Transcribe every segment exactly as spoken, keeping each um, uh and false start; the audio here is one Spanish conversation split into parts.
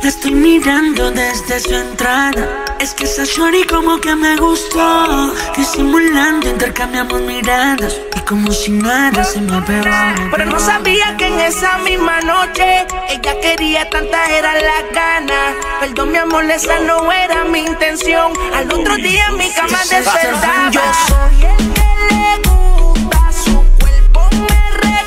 La estoy mirando desde su entrada. Es que esa shorty como que me gustó. Disimulando intercambiamos miradas y como si nada se me pegó. Pero no sabía que en esa misma noche ella quería, tantas eran las ganas. Perdón mi amor, esa no era mi intención. Al otro día en mi cama despertaba. Yo soy el que le gusta, su cuerpo me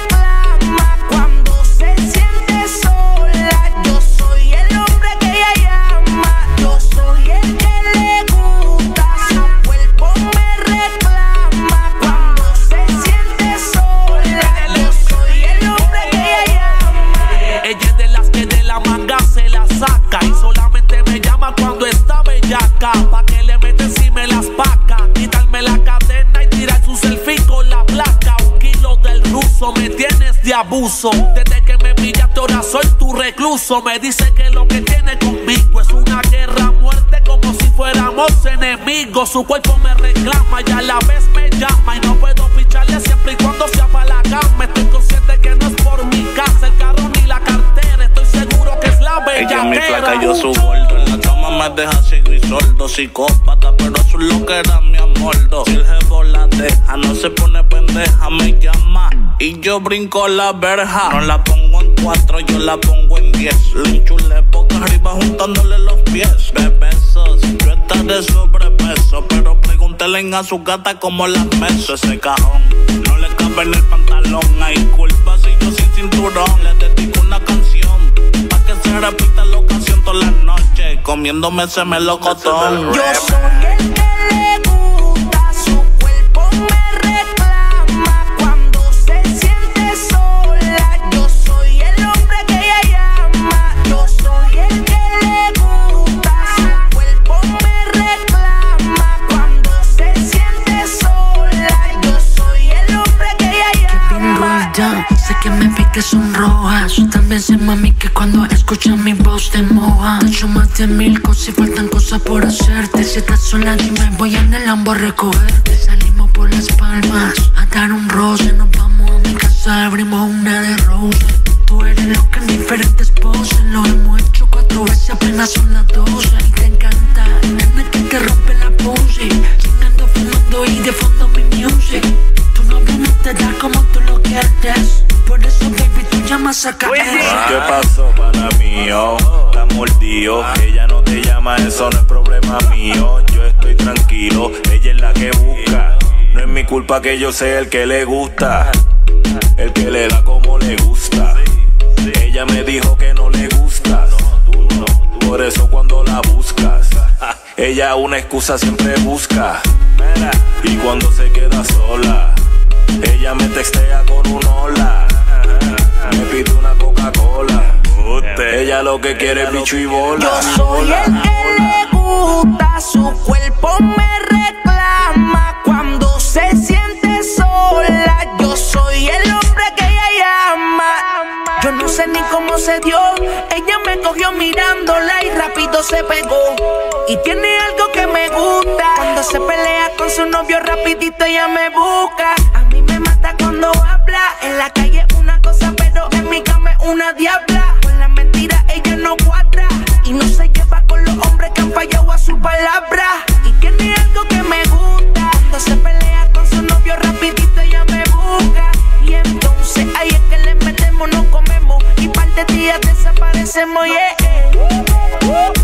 reclama cuando se siente sola. Yo soy el hombre que ella llama. Yo soy el que le gusta, su cuerpo me reclama cuando se siente sola. Yo soy el hombre que ella llama. Ella es de las que de la manga se la saca y solamente me llama cuando está bellaca. Pa' que le meten si me las paca, quitarme la cadena y tirar su selfie con la placa. Un kilo del ruso, me tienes de abuso. Desde que me pillaste ahora soy tu recluso. Me dice que lo que tiene conmigo es una guerra a muerte, como si fuéramos enemigos. Su cuerpo me reclama y a la vez me llama, y no puedo picharle siempre y cuando sea para la cama. Estoy consciente que no es por mi casa, el carro ni la cartera. Estoy seguro que es la bella. Ella es mi flaca, yo su gordo. En la cama me deja ciego y sordo. Psicópata, pero eso es lo que era mi amor. Si el jevo la deja, no se pone pendeja, me llama y yo brinco la verja. No la pongo en cuatro, yo la pongo en diez. Le enchulé boca arriba juntándole los pies. Bebesos, yo estaré sobrepeso, pero pregúntele a su gata cómo la meso. Ese cajón no le cabe en el pantalón. Hay culpa si yo sin cinturón. Le dedico una canción pa' que se repita la ocasión todas las noches, comiéndome ese melocotón. Yo soy el que le gusta, su cuerpo me reclama cuando se siente sola. Yo soy el hombre que ella llama. Yo soy el que le gusta, su cuerpo me reclama cuando se siente sola. Yo soy el hombre que ella llama. Sé que me vi que son rojas. También sé, mami, que cuando escuchas mi voz te moja. Te echo más de mil cosas y faltan cosas por hacerte. Si estás sola, dime, voy en el Lambo a recogerte. Salimos por las palmas a dar un roce. Nos vamos a mi casa, abrimos una de rosas. Tú eres lo que en diferentes poses. Lo hemos hecho cuatro veces, apenas son las doce. Y te encanta, nena, que te rompe la pose. Chingando, fumando y de fondo mi music. Tu novio no te da como tú lo quieres. Por eso, baby, tú llamas a caer. ¿Qué pasó, pana mío? Está mordido. Ella no te llama, eso no es problema mío. Yo estoy tranquilo, ella es la que busca. No es mi culpa que yo sea el que le gusta, el que le da como le gusta. Ella me dijo que no le gustas, por eso cuando la buscas, ella una excusa siempre busca. Y cuando se queda sola, ella me textea con un hola. Me pide una Coca-Cola. Ella lo que quiere es bicho y bola. Yo soy el que le gusta, su cuerpo me reclama cuando se siente sola. Yo soy el hombre que ella llama. Yo no sé ni cómo se dio. Ella me cogió mirándola y rápido se pegó. Y tiene algo que me gusta. Cuando se pelea con su novio rapidito ella me busca. A mí me mata cuando habla. En la calle una cosa, pero en mi cama es una diabla. Con la mentira ella no cuadra y no se lleva con los hombres que han fallado a su palabra. Y tiene algo que me gusta. Cuando se pelea con su novio rapidito ella me busca. Y entonces ahí es que le metemos, nos comemos y par de días desaparecemos, yeah.